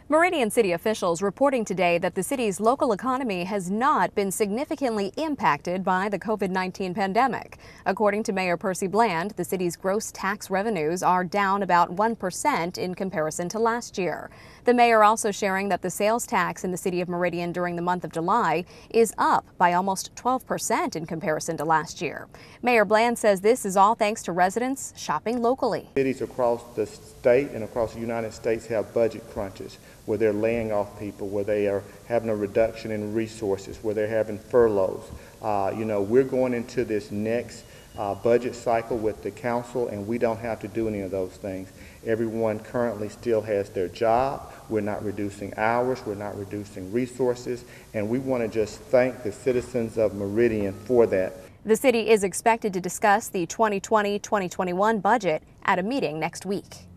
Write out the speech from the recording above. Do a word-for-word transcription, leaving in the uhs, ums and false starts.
Meridian city officials reporting today that the city's local economy has not been significantly impacted by the COVID nineteen pandemic. According to Mayor Percy Bland, the city's gross tax revenues are down about one percent in comparison to last year. The mayor also sharing that the sales tax in the city of Meridian during the month of July is up by almost twelve percent in comparison to last year. Mayor Bland says this is all thanks to residents shopping locally. Cities across the state and across the United States have budget crunches where they're laying off people, where they are having a reduction in resources, where they're having furloughs. Uh, you know, we're going into this next uh, budget cycle with the council, and we don't have to do any of those things. Everyone currently still has their job. We're not reducing hours, we're not reducing resources, and we want to just thank the citizens of Meridian for that. The city is expected to discuss the twenty twenty twenty twenty-one budget at a meeting next week.